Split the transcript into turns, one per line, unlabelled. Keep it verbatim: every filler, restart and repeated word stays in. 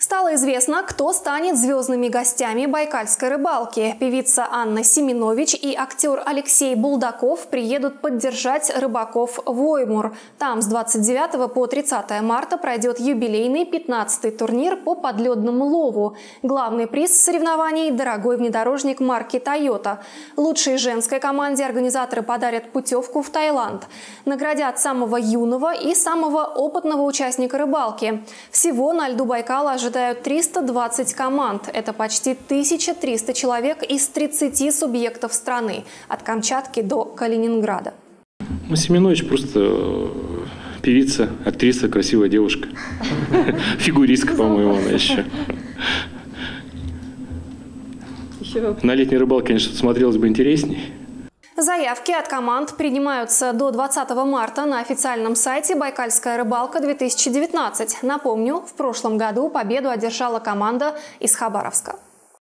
Стало известно, кто станет звездными гостями байкальской рыбалки. Певица Анна Семенович и актер Алексей Булдаков приедут поддержать рыбаков в Оймур. Там с двадцать девятого по тридцатое марта пройдет юбилейный пятнадцатый турнир по подледному лову. Главный приз соревнований – дорогой внедорожник марки Toyota. Лучшей женской команде организаторы подарят путевку в Таиланд. Наградят самого юного и самого опытного участника рыбалки. Всего на льду Байкала ожидают триста двадцать команд. Это почти тысяча триста человек из тридцати субъектов страны, от Камчатки до Калининграда.
Ну, Семенович просто певица, актриса, красивая девушка. Фигуристка, по-моему, она еще. На летней рыбалке, конечно, смотрелось бы интересней.
Заявки от команд принимаются до двадцатого марта на официальном сайте «Байкальская рыбалка-две тысячи девятнадцать». Напомню, в прошлом году победу одержала команда из Хабаровска.